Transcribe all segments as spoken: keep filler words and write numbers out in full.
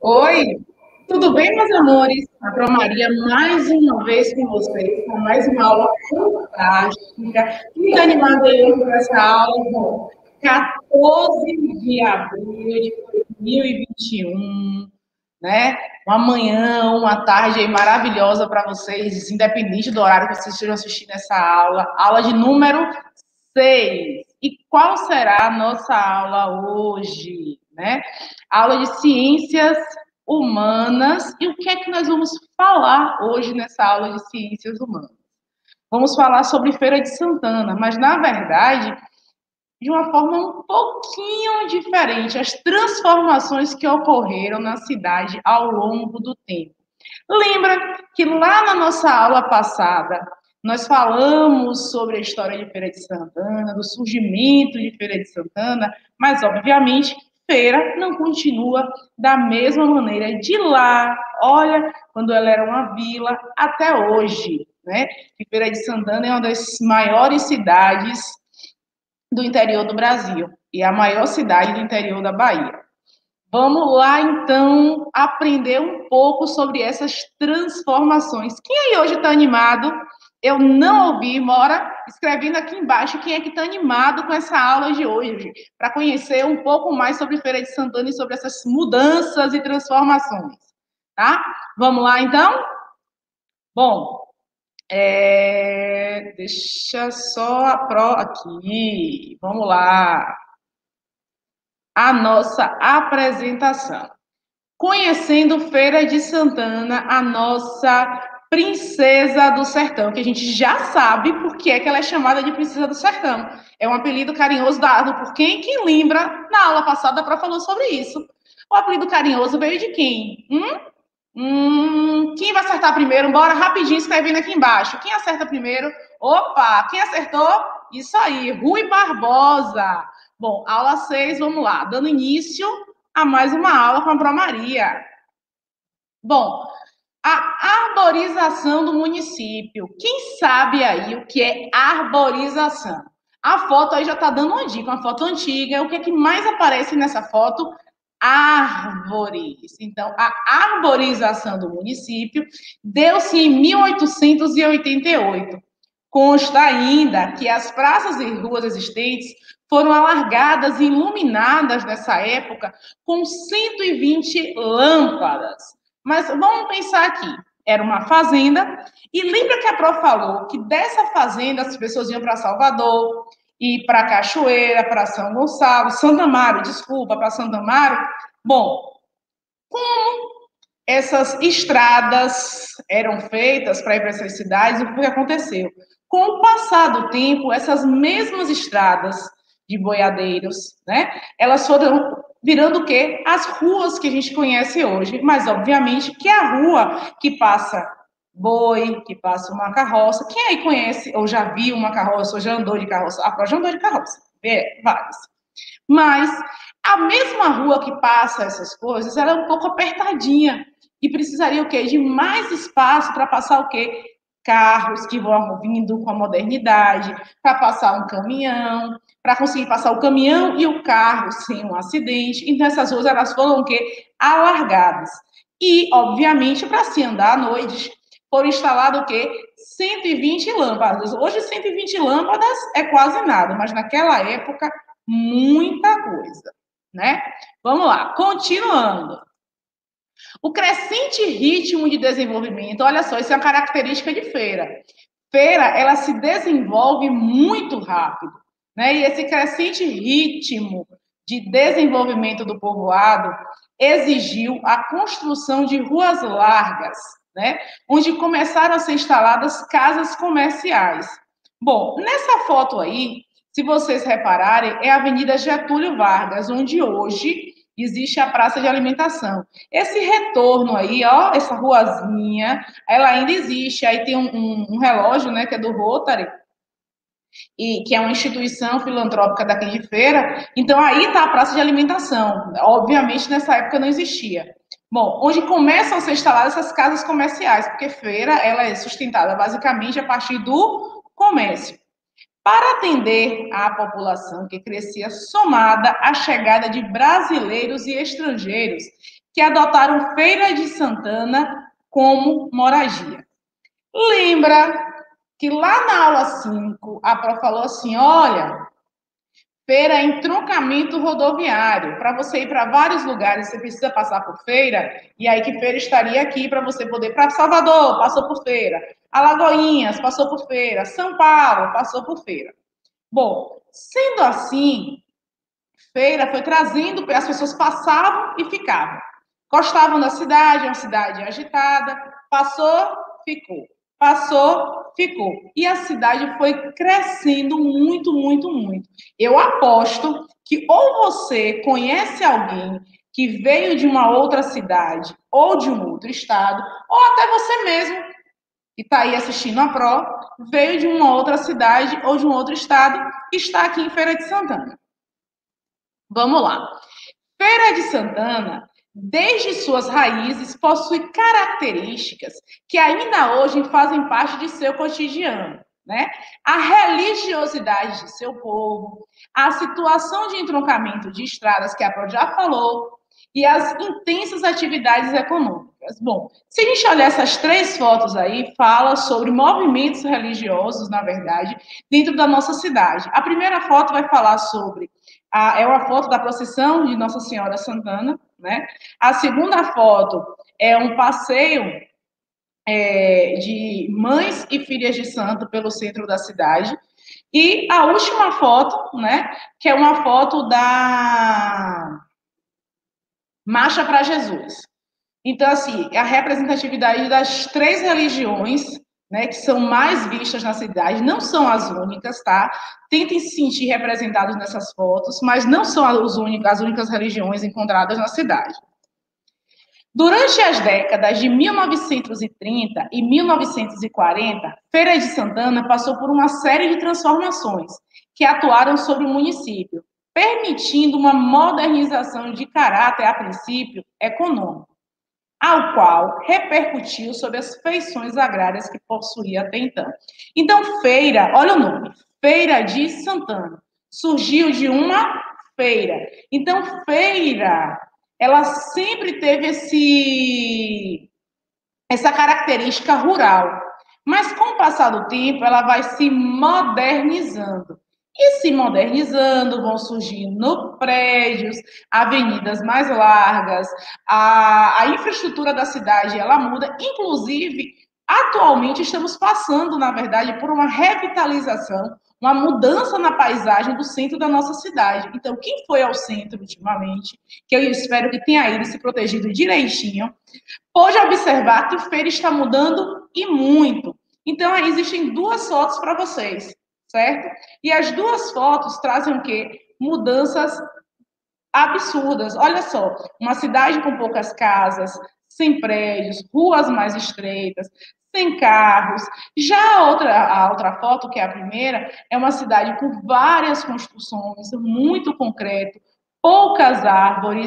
Oi, tudo bem, meus amores? A Pro Maria mais uma vez com vocês, com mais uma aula fantástica. Muito animada hoje com essa aula, bom, quatorze de abril de dois mil e vinte e um, né? Uma manhã, uma tarde aí maravilhosa para vocês, independente do horário que vocês estejam assistindo essa aula. Aula de número seis. E qual será a nossa aula hoje, né? Aula de ciências humanas. E o que é que nós vamos falar hoje nessa aula de ciências humanas? Vamos falar sobre Feira de Santana, mas na verdade, de uma forma um pouquinho diferente, as transformações que ocorreram na cidade ao longo do tempo. Lembra que lá na nossa aula passada nós falamos sobre a história de Feira de Santana, do surgimento de Feira de Santana, mas obviamente Feira não continua da mesma maneira de lá, olha, quando ela era uma vila, até hoje, né? Que Feira de Santana é uma das maiores cidades do interior do Brasil e a maior cidade do interior da Bahia. Vamos lá, então, aprender um pouco sobre essas transformações. Quem aí hoje está animado? Eu não ouvi, mora escrevendo aqui embaixo quem é que está animado com essa aula de hoje, para conhecer um pouco mais sobre Feira de Santana e sobre essas mudanças e transformações. Tá? Vamos lá, então? Bom, é... deixa só a pro aqui. Vamos lá. A nossa apresentação. Conhecendo Feira de Santana, a nossa princesa do sertão, que a gente já sabe por que é que ela é chamada de princesa do sertão. É um apelido carinhoso dado por quem? Quem lembra? Na aula passada a Pró falou sobre isso. O apelido carinhoso veio de quem? Hum? Hum, quem vai acertar primeiro? Bora rapidinho escrevendo aqui embaixo. Quem acerta primeiro? Opa, quem acertou? Isso aí, Rui Barbosa. Bom, aula seis, vamos lá. Dando início a mais uma aula com a Pró Maria. Bom, a arborização do município. Quem sabe aí o que é arborização? A foto aí já está dando uma dica, uma foto antiga. O que é que mais aparece nessa foto? Árvores. Então, a arborização do município deu-se em mil oitocentos e oitenta e oito. Consta ainda que as praças e ruas existentes foram alargadas e iluminadas nessa época com cento e vinte lâmpadas. Mas vamos pensar aqui, era uma fazenda, e lembra que a Pró falou que dessa fazenda as pessoas iam para Salvador, e para Cachoeira, para São Gonçalo, Santa Amaro, desculpa, para Santa Amaro. Bom, como essas estradas eram feitas para ir para essas cidades, o que aconteceu? Com o passar do tempo, essas mesmas estradas de boiadeiros, né, elas foram virando o quê? As ruas que a gente conhece hoje, mas obviamente que é a rua que passa boi, que passa uma carroça. Quem aí conhece ou já viu uma carroça ou já andou de carroça? A Pró já andou de carroça, é, vários. Mas a mesma rua que passa essas coisas, ela é um pouco apertadinha e precisaria o quê? De mais espaço para passar o quê? Carros que vão vindo com a modernidade, para passar um caminhão, para conseguir passar o caminhão e o carro sem um acidente. Então essas ruas elas foram o quê? Alargadas. E, obviamente, para se andar à noite, foram instaladas o quê? cento e vinte lâmpadas. Hoje, cento e vinte lâmpadas é quase nada, mas naquela época, muita coisa, né? Vamos lá, continuando. O crescente ritmo de desenvolvimento, olha só, isso é uma característica de Feira. Feira, ela se desenvolve muito rápido, né? E esse crescente ritmo de desenvolvimento do povoado exigiu a construção de ruas largas, né? Onde começaram a ser instaladas casas comerciais. Bom, nessa foto aí, se vocês repararem, é a Avenida Getúlio Vargas, onde hoje existe a praça de alimentação. Esse retorno aí, ó, essa ruazinha, ela ainda existe. Aí tem um, um, um relógio, né, que é do Rotary, e que é uma instituição filantrópica daqui de Feira. Então aí está a praça de alimentação. Obviamente nessa época não existia. Bom, onde começam a ser instaladas essas casas comerciais, porque Feira ela é sustentada basicamente a partir do comércio. Para atender à população que crescia somada à chegada de brasileiros e estrangeiros que adotaram Feira de Santana como moradia. Lembra que lá na aula cinco, a prof falou assim, olha, Feira é entroncamento rodoviário. Para você ir para vários lugares, você precisa passar por Feira, e aí que Feira estaria aqui para você poder para Salvador, passou por Feira. Alagoinhas, passou por Feira. São Paulo, passou por Feira. Bom, sendo assim, Feira foi trazendo, as pessoas passavam e ficavam. Gostavam da cidade, é uma cidade agitada, passou, ficou. Passou, ficou. E a cidade foi crescendo muito, muito, muito. Eu aposto que ou você conhece alguém que veio de uma outra cidade ou de um outro estado, ou até você mesmo, que está aí assistindo a Pro, veio de uma outra cidade ou de um outro estado e está aqui em Feira de Santana. Vamos lá. Feira de Santana, desde suas raízes, possui características que ainda hoje fazem parte de seu cotidiano, né? A religiosidade de seu povo, a situação de entroncamento de estradas, que a Pro já falou, e as intensas atividades econômicas. Bom, se a gente olhar essas três fotos aí, fala sobre movimentos religiosos, na verdade, dentro da nossa cidade. A primeira foto vai falar sobre a, é uma foto da procissão de Nossa Senhora Santana, né? A segunda foto é um passeio é, de mães e filhas de santo pelo centro da cidade. E a última foto, né, que é uma foto da Marcha para Jesus. Então, assim, a representatividade das três religiões, né, que são mais vistas na cidade, não são as únicas, tá? Tentem se sentir representados nessas fotos, mas não são as únicas, as únicas religiões encontradas na cidade. Durante as décadas de mil novecentos e trinta e mil novecentos e quarenta, Feira de Santana passou por uma série de transformações que atuaram sobre o município, permitindo uma modernização de caráter, a princípio, econômico, ao qual repercutiu sobre as feições agrárias que possuía até então. Então, Feira, olha o nome, Feira de Santana, surgiu de uma feira. Então, Feira, ela sempre teve esse, essa característica rural, mas com o passar do tempo, ela vai se modernizando. E se modernizando, vão surgindo prédios, avenidas mais largas, a, a infraestrutura da cidade ela muda, inclusive, atualmente estamos passando, na verdade, por uma revitalização, uma mudança na paisagem do centro da nossa cidade. Então, quem foi ao centro ultimamente, que eu espero que tenha ido se protegido direitinho, pode observar que o Feira está mudando e muito. Então, aí existem duas fotos para vocês, certo? E as duas fotos trazem o quê? Mudanças absurdas. Olha só, uma cidade com poucas casas, sem prédios, ruas mais estreitas, sem carros. Já a outra, a outra foto, que é a primeira, é uma cidade com várias construções, muito concreto, poucas árvores.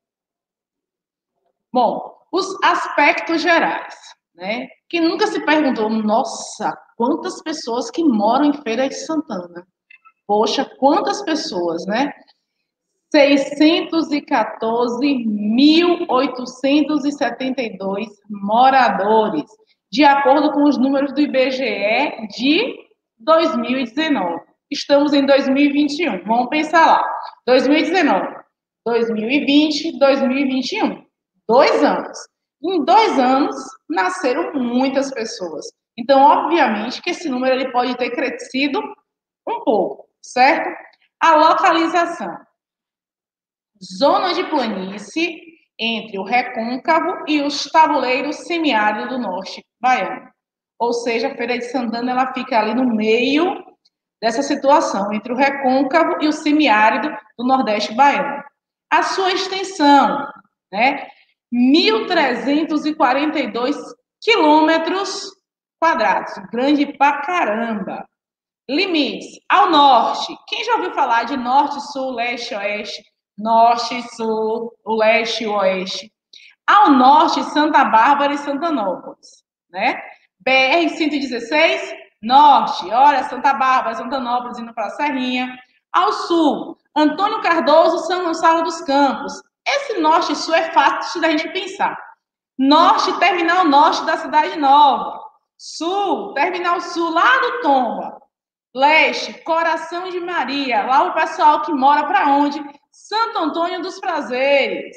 Bom, os aspectos gerais, né? Quem nunca se perguntou, nossa, quantas pessoas que moram em Feira de Santana? Poxa, quantas pessoas, né? seiscentos e quatorze mil oitocentos e setenta e dois moradores, de acordo com os números do I B G E de dois mil e dezenove. Estamos em dois mil e vinte e um. Vamos pensar lá. dois mil e dezenove, dois mil e vinte, dois mil e vinte e um. Dois anos. Em dois anos, nasceram muitas pessoas. Então, obviamente, que esse número ele pode ter crescido um pouco, certo? A localização. Zona de planície entre o recôncavo e os tabuleiros semiáridos do norte baiano. Ou seja, a Feira de Santana ela fica ali no meio dessa situação, entre o recôncavo e o semiárido do nordeste baiano. A sua extensão, né? mil trezentos e quarenta e dois quilômetros quadrados, grande pra caramba. Limites, ao norte. Quem já ouviu falar de norte, sul, leste, oeste? Norte, sul, o leste e o oeste. Ao norte, Santa Bárbara e Santanópolis, né? B R cento e dezesseis, norte, olha, Santa Bárbara, Santanópolis indo para a Serrinha. Ao sul, Antônio Cardoso, São Gonçalo dos Campos. Esse norte e sul é fácil da gente pensar. Norte, terminal norte da Cidade Nova. Sul, terminal sul lá do Tomba. Leste, Coração de Maria, lá o pessoal que mora para onde? Santo Antônio dos Prazeres.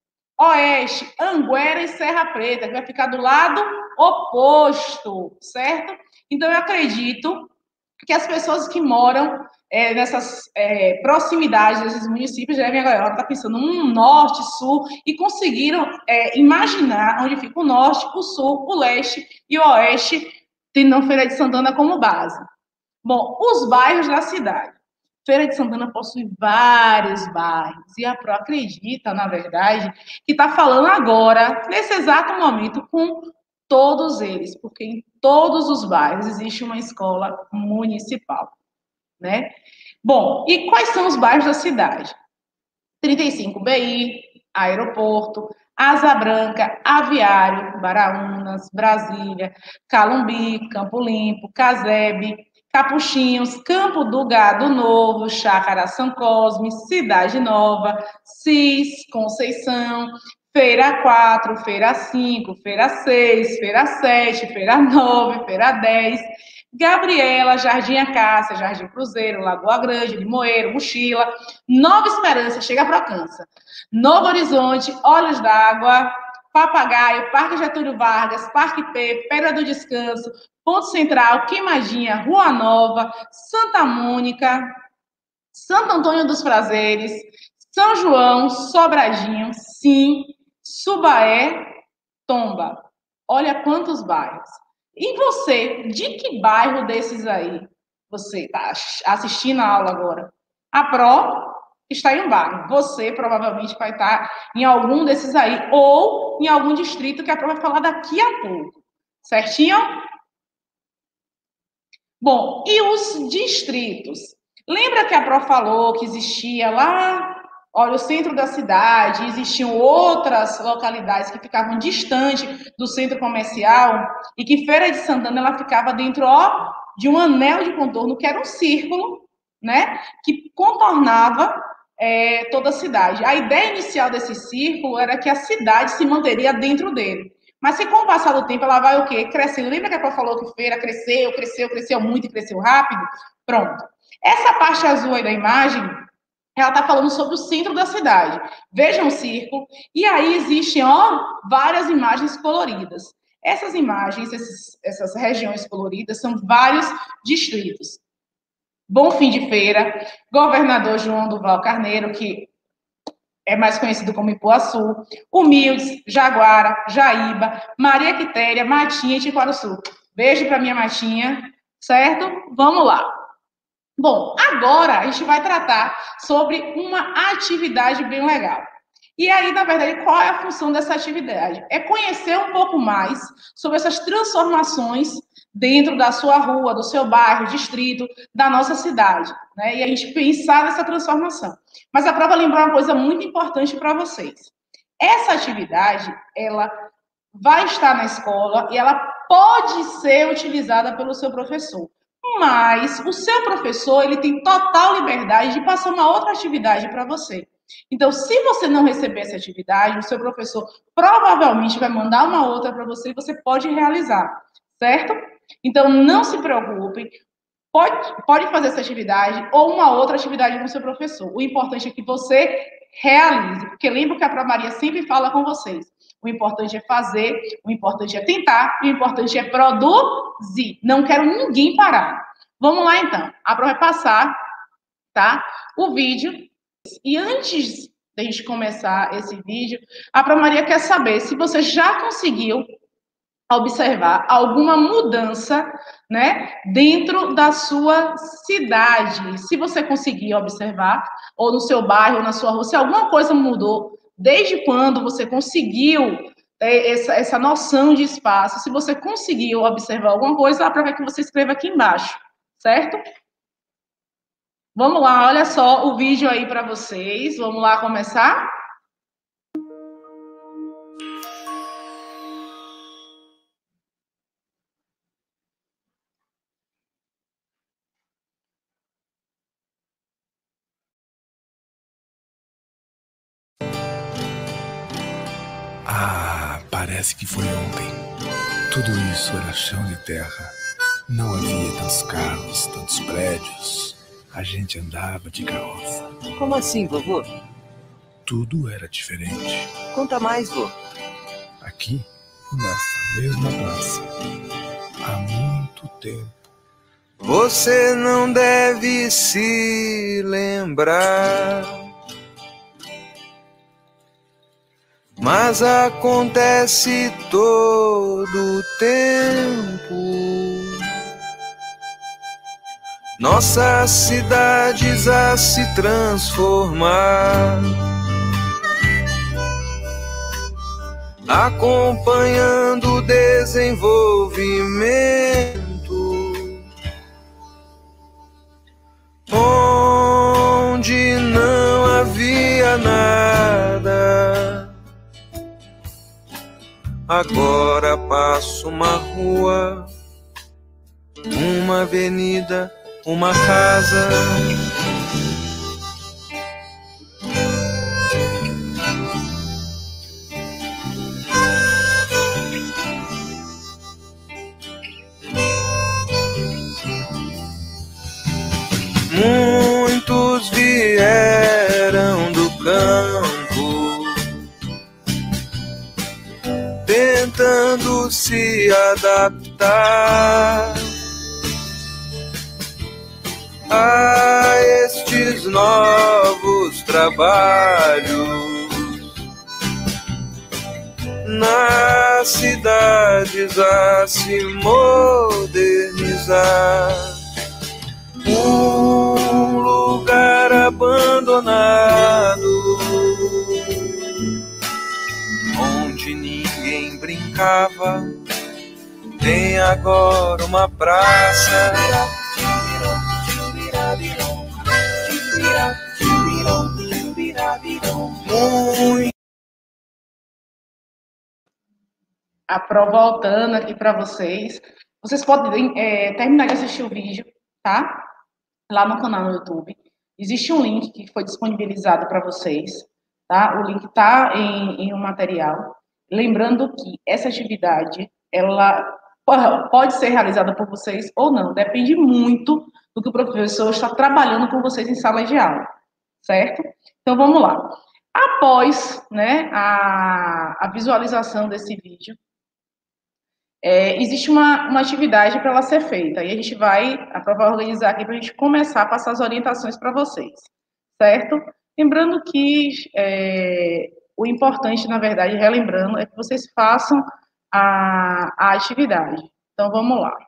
Oeste, Anguera e Serra Preta, que vai ficar do lado oposto, certo? Então, eu acredito que as pessoas que moram é, nessas é, proximidades desses municípios devem agora estar pensando um norte, sul, e conseguiram é, imaginar onde fica o norte, o sul, o leste e o oeste, tendo Feira de Santana como base. Bom, os bairros da cidade. Feira de Santana possui vários bairros, e a Pro acredita, na verdade, que está falando agora, nesse exato momento, com todos eles, porque em todos os bairros existe uma escola municipal, né? Bom, e quais são os bairros da cidade? trinta e cinco B I, Aeroporto, Asa Branca, Aviário, Baraunas, Brasília, Calumbi, Campo Limpo, Casebe, Capuchinhos, Campo do Gado Novo, Chácara São Cosme, Cidade Nova, Cis, Conceição, Feira quatro, Feira cinco, Feira seis, Feira sete, Feira nove, Feira dez, Gabriela, Jardim Acácia, Jardim Cruzeiro, Lagoa Grande, Limoeiro, Mochila, Nova Esperança, chega para Cansa, Novo Horizonte, Olhos d'Água, Papagaio, Parque Getúlio Vargas, Parque P, Pedra do Descanso, Ponto Central, Queimadinha, Rua Nova, Santa Mônica, Santo Antônio dos Prazeres, São João, Sobradinho, Sim, Subaé, Tomba. Olha quantos bairros. E você, de que bairro desses aí você está assistindo a aula agora? A Pro está em um bairro. Você provavelmente vai estar em algum desses aí, ou em algum distrito que a Pro vai falar daqui a pouco. Certinho? Bom, e os distritos? Lembra que a Pro falou que existia lá, olha, o centro da cidade, existiam outras localidades que ficavam distante do centro comercial e que Feira de Santana ela ficava dentro, ó, de um anel de contorno que era um círculo, né, que contornava é, toda a cidade. A ideia inicial desse círculo era que a cidade se manteria dentro dele. Mas se com o passar do tempo ela vai o quê? Crescendo. Lembra que a Pro falou que Feira cresceu, cresceu, cresceu muito e cresceu rápido? Pronto. Essa parte azul aí da imagem, ela está falando sobre o centro da cidade. Vejam o círculo. E aí existem, ó, várias imagens coloridas. Essas imagens, esses, essas regiões coloridas, são vários distritos. Bom Fim de Feira, Governador João Duval Carneiro, que é mais conhecido como Ipuaçu, Humildes, Jaguara, Jaíba, Maria Quitéria, Matinha e Tiquaruçu. Beijo para minha Matinha, certo? Vamos lá. Bom, agora a gente vai tratar sobre uma atividade bem legal. E aí, na verdade, qual é a função dessa atividade? É conhecer um pouco mais sobre essas transformações dentro da sua rua, do seu bairro, distrito, da nossa cidade, né? E a gente pensar nessa transformação. Mas a prova lembrar uma coisa muito importante para vocês. Essa atividade, ela vai estar na escola e ela pode ser utilizada pelo seu professor. Mas o seu professor, ele tem total liberdade de passar uma outra atividade para você. Então, se você não receber essa atividade, o seu professor provavelmente vai mandar uma outra para você e você pode realizar, certo? Então, não se preocupem, pode, pode fazer essa atividade ou uma outra atividade com o seu professor. O importante é que você realize, porque lembra que a Pro Maria sempre fala com vocês. O importante é fazer, o importante é tentar, e o importante é produzir. Não quero ninguém parar. Vamos lá, então. A Pro vai passar, tá? O vídeo. E antes da gente começar esse vídeo, a Pro Maria quer saber se você já conseguiu observar alguma mudança, né, dentro da sua cidade. Se você conseguir observar, ou no seu bairro, ou na sua rua, se alguma coisa mudou, desde quando você conseguiu é, essa, essa noção de espaço, se você conseguiu observar alguma coisa, aproveita que você escreva aqui embaixo, certo? Vamos lá, olha só o vídeo aí para vocês. Vamos lá começar? Parece que foi ontem. Tudo isso era chão de terra. Não havia tantos carros, tantos prédios. A gente andava de carroça. Como assim, vovô? Tudo era diferente. Conta mais, vô. Aqui, nessa mesma praça, há muito tempo. Você não deve se lembrar, mas acontece todo o tempo. Nossas cidades a se transformar, acompanhando o desenvolvimento. Onde não havia nada, agora passo uma rua, uma avenida, uma casa. Muitos vieram do campo, tentando se adaptar a estes novos trabalhos nas cidades a se modernizar. Um lugar abandonado, onde ninguém brincava, tem agora uma praça. Muito. A Pro voltando aqui para vocês. Vocês podem é, terminar de assistir o vídeo, tá? Lá no canal no YouTube. Existe um link que foi disponibilizado para vocês, tá? O link está em, em um material. Lembrando que essa atividade, ela pode ser realizada por vocês ou não. Depende muito do que o professor está trabalhando com vocês em sala de aula, certo? Então, vamos lá. Após, né, a, a visualização desse vídeo, É, existe uma, uma atividade para ela ser feita, e a gente vai, a Prova vai organizar aqui para a gente começar a passar as orientações para vocês, certo? Lembrando que é, o importante, na verdade, relembrando, é que vocês façam a, a atividade. Então, vamos lá.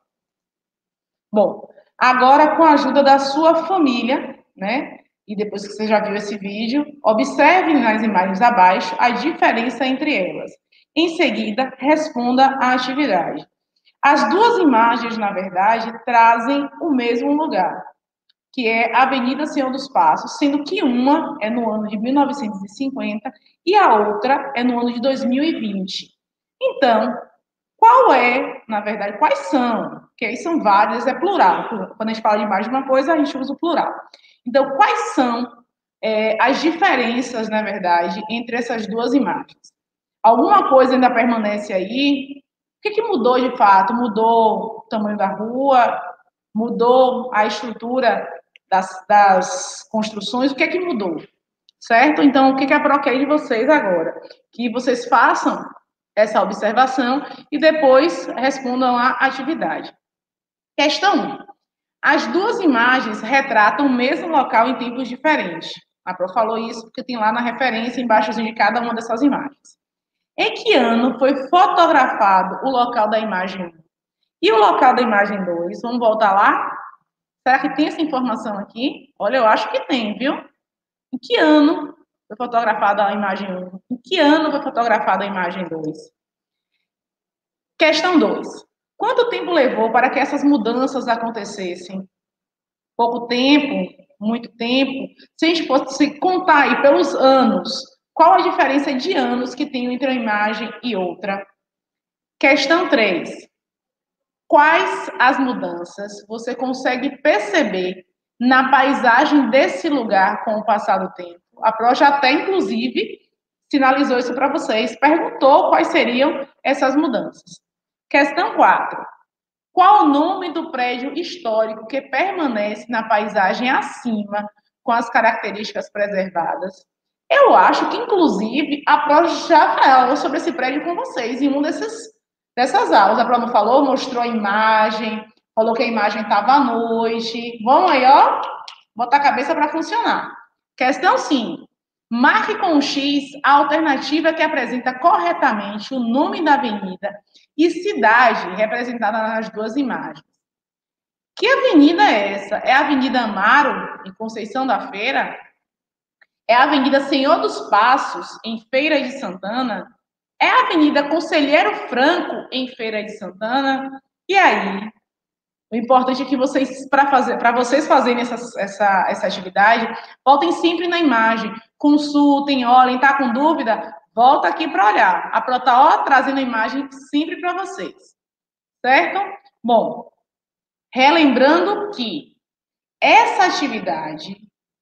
Bom, agora com a ajuda da sua família, né? E depois que você já viu esse vídeo, observe nas imagens abaixo a diferença entre elas. Em seguida, responda à atividade. As duas imagens, na verdade, trazem o mesmo lugar, que é a Avenida Senhor dos Passos, sendo que uma é no ano de mil novecentos e cinquenta e a outra é no ano de dois mil e vinte. Então, qual é, na verdade, quais são? Porque aí são várias, é plural. Quando a gente fala de mais de uma coisa, a gente usa o plural. Então, quais são é, as diferenças, na verdade, entre essas duas imagens? Alguma coisa ainda permanece aí? O que, que mudou de fato? Mudou o tamanho da rua? Mudou a estrutura das, das construções? O que é que mudou? Certo? Então, o que, que a Pro quer de vocês agora? Que vocês façam essa observação e depois respondam à atividade. Questão um. As duas imagens retratam o mesmo local em tempos diferentes. A Pro falou isso porque tem lá na referência, embaixo de cada uma dessas imagens. Em que ano foi fotografado o local da imagem um e o local da imagem dois? Vamos voltar lá? Será que tem essa informação aqui? Olha, eu acho que tem, viu? Em que ano foi fotografada a imagem um? Em que ano foi fotografada a imagem dois? Questão dois. Quanto tempo levou para que essas mudanças acontecessem? Pouco tempo? Muito tempo? Se a gente fosse contar aí pelos anos, qual a diferença de anos que tem entre uma imagem e outra? Questão três. Quais as mudanças você consegue perceber na paisagem desse lugar com o passar do tempo? A Pro já até, inclusive, sinalizou isso para vocês, perguntou quais seriam essas mudanças. Questão quatro. Qual o nome do prédio histórico que permanece na paisagem acima, com as características preservadas? Eu acho que, inclusive, a prova já falou sobre esse prédio com vocês em uma dessas, dessas aulas. A prova falou, mostrou a imagem, falou que a imagem estava à noite. Vamos aí, ó, botar a cabeça para funcionar. Questão cinco. Marque com um X a alternativa que apresenta corretamente o nome da avenida e cidade representada nas duas imagens. Que avenida é essa? É a Avenida Amaro, em Conceição da Feira? É a Avenida Senhor dos Passos, em Feira de Santana? É a Avenida Conselheiro Franco, em Feira de Santana? E aí? O importante é que vocês, para fazer, para vocês fazerem essa, essa, essa atividade, voltem sempre na imagem, consultem, olhem, tá com dúvida? Volta aqui para olhar. A Pro tá, ó, trazendo a imagem sempre para vocês. Certo? Bom, relembrando que essa atividade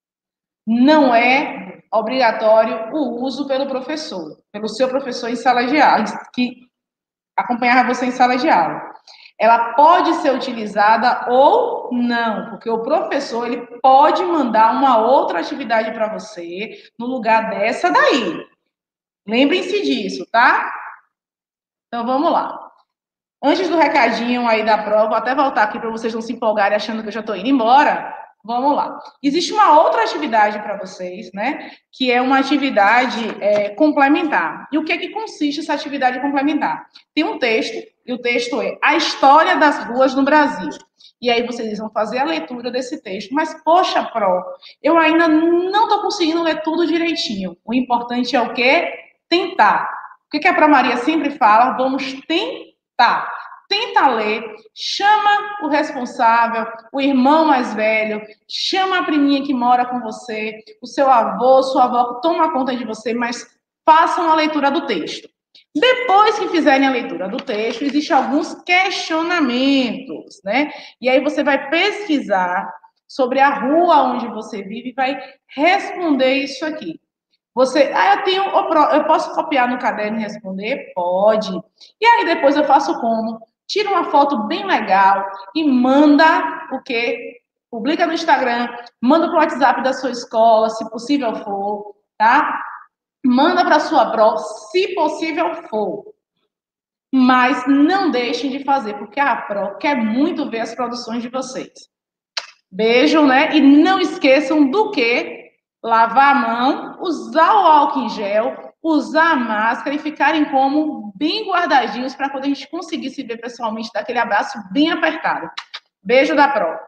não é obrigatório o uso pelo professor, pelo seu professor em sala de aula, que acompanhava você em sala de aula. Ela pode ser utilizada ou não, porque o professor ele pode mandar uma outra atividade para você no lugar dessa daí. Lembrem-se disso, tá? Então, vamos lá. Antes do recadinho aí da prova, vou até voltar aqui para vocês não se empolgarem achando que eu já estou indo embora. Vamos lá. Existe uma outra atividade para vocês, né? Que é uma atividade é, complementar. E o que é que consiste essa atividade complementar? Tem um texto, e o texto é A História das Ruas no Brasil. E aí vocês vão fazer a leitura desse texto. Mas, poxa, Pro, eu ainda não estou conseguindo ler tudo direitinho. O importante é o quê? Tentar. O que, que a Pro Maria sempre fala? Vamos tentar. Tenta ler, chama o responsável, o irmão mais velho, chama a priminha que mora com você, o seu avô, sua avó, toma conta de você, mas façam a leitura do texto. Depois que fizerem a leitura do texto, existem alguns questionamentos, né? E aí você vai pesquisar sobre a rua onde você vive e vai responder isso aqui. Você, ah, eu tenho, eu posso copiar no caderno e responder? Pode. E aí depois eu faço como? Tira uma foto bem legal e manda o quê? Publica no Instagram, manda para o WhatsApp da sua escola, se possível for, tá? Manda para a sua pró, se possível for. Mas não deixem de fazer, porque a pró quer muito ver as produções de vocês. Beijo, né? E não esqueçam do quê? Lavar a mão, usar o álcool em gel, usar a máscara e ficarem como bem guardadinhos para quando a gente conseguir se ver pessoalmente, dar aquele abraço bem apertado. Beijo da Pro.